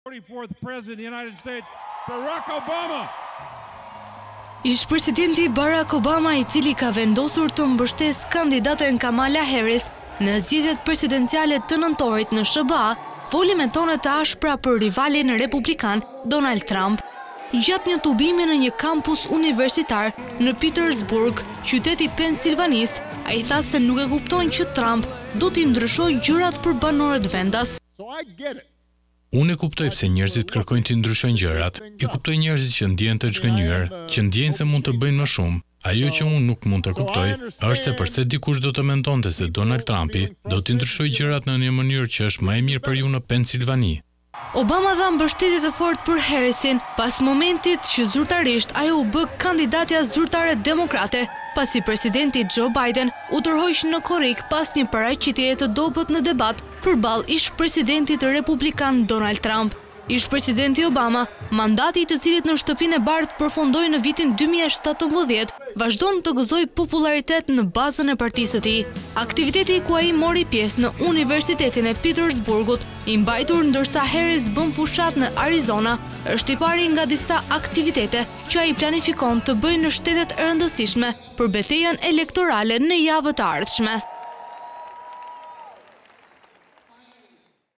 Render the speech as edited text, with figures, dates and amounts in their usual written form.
44th President of the United States, Barack Obama. Ish presidenti Barack Obama, I cili ka vendosur të mbështes kandidaten Kamala Harris në zgjedhjet presidenciale të nëntorit në SBA, foli me tone të ashpra për rivalin republikan Donald Trump. Gjatë një tubimi në një kampus universitar në Petersburg, qyteti Pensilvanis, ai tha se nuk e kupton që Trump do t'i ndryshojë gjërat për banorët vendas. Unë e kuptoj pse njerëzit kërkojnë të ndryshojnë gjërat. I kuptoj njerëzit që ndjehen të zhgënjur, që ndjejnë se mund të bëjnë më shumë. Ajo që unë nuk mund të kuptoj është se përse dikush do të mendonte se Donald Trumpi do të ndryshojë gjërat në një mënyrë që është më e mirë për ju në Pensilvani. Obama dha mbështetje të fortë për Harrisin pas momentit që zyrtarisht ajo u bë kandidatja zyrtare demokrate, pasi presidenti Joe Biden u tërhoq në korrik pas një paraqitjeje të dobët në debat përballë ish presidentit republikan Donald Trump. Ish presidenti Obama, mandati i të cilit në shtëpinë e bardhë përfundoi në vitin 2017, vazhdon të gëzojë popularitet në bazën e partisë së tij. Aktiviteti ku ai mori pjesë në Universitetin e Petersburgut, i mbajtur ndërsa Harris bën fushat në Arizona, është i pari nga disa aktivitete që ai planifikon të bëjë në shtetet e rëndësishme për betejën elektorale në javët e ardhshme.